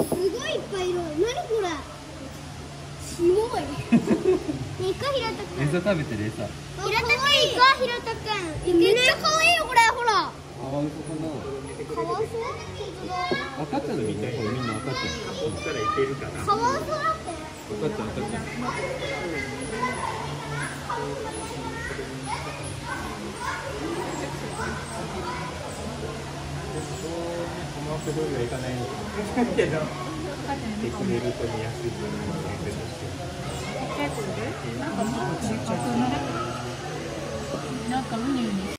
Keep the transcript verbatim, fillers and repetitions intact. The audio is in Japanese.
すごいいっぱいいる。何これ。すごい。ね、行こう、ひろたくん。 餌食べてる餌。 ひろたくん行こう、ひろたくん。めっちゃ可愛いよ、これ、ほら。 カワウソかな。 カワウソ。 赤ちゃんのみんな、これみんな赤ちゃん。こっからいけるかな。 カワウソだって。 赤ちゃん、赤ちゃん。マクドが行かないのかなけど、てくれると見やすいと思います。 なんかちっちゃくない？なんかウニウニ